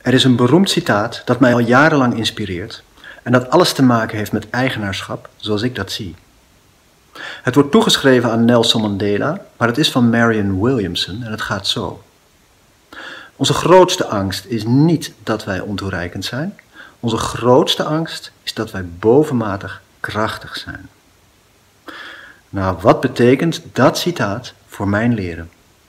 Er is een beroemd citaat dat mij al jarenlang inspireert en dat alles te maken heeft met eigenaarschap zoals ik dat zie. Het wordt toegeschreven aan Nelson Mandela, maar het is van Marianne Williamson en het gaat zo. Onze grootste angst is niet dat wij ontoereikend zijn. Onze grootste angst is dat wij bovenmatig krachtig zijn. Nou, wat betekent dat citaat voor mijn leren?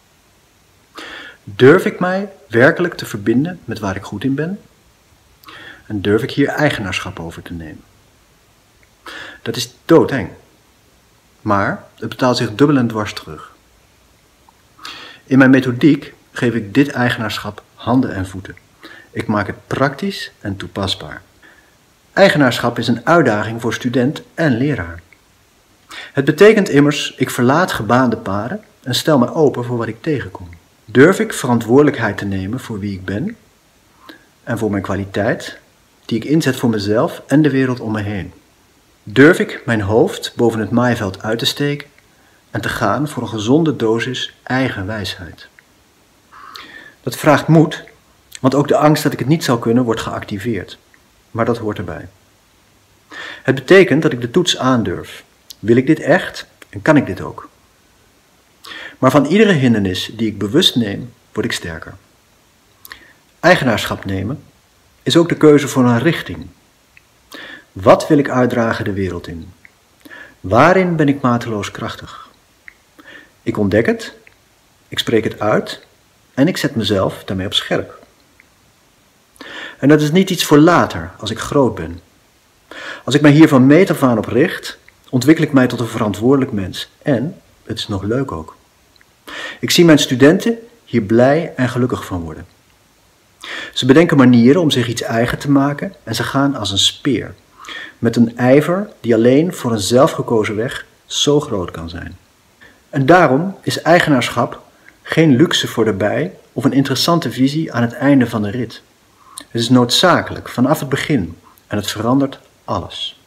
Durf ik mij werkelijk te verbinden met waar ik goed in ben? En durf ik hier eigenaarschap over te nemen? Dat is doodeng. Maar het betaalt zich dubbel en dwars terug. In mijn methodiek geef ik dit eigenaarschap handen en voeten. Ik maak het praktisch en toepasbaar. Eigenaarschap is een uitdaging voor student en leraar. Het betekent immers, ik verlaat gebaande paden en stel me open voor wat ik tegenkom. Durf ik verantwoordelijkheid te nemen voor wie ik ben en voor mijn kwaliteit, die ik inzet voor mezelf en de wereld om me heen? Durf ik mijn hoofd boven het maaiveld uit te steken en te gaan voor een gezonde dosis eigen wijsheid? Dat vraagt moed, want ook de angst dat ik het niet zal kunnen wordt geactiveerd. Maar dat hoort erbij. Het betekent dat ik de toets aandurf. Wil ik dit echt en kan ik dit ook? Maar van iedere hindernis die ik bewust neem, word ik sterker. Eigenaarschap nemen is ook de keuze voor een richting. Wat wil ik uitdragen de wereld in? Waarin ben ik mateloos krachtig? Ik ontdek het, ik spreek het uit en ik zet mezelf daarmee op scherp. En dat is niet iets voor later, als ik groot ben. Als ik mij hier van meet af aan op richt, ontwikkel ik mij tot een verantwoordelijk mens. En het is nog leuk ook. Ik zie mijn studenten hier blij en gelukkig van worden. Ze bedenken manieren om zich iets eigen te maken en ze gaan als een speer. Met een ijver die alleen voor een zelfgekozen weg zo groot kan zijn. En daarom is eigenaarschap geen luxe voor erbij of een interessante visie aan het einde van de rit. Het is noodzakelijk vanaf het begin en het verandert alles.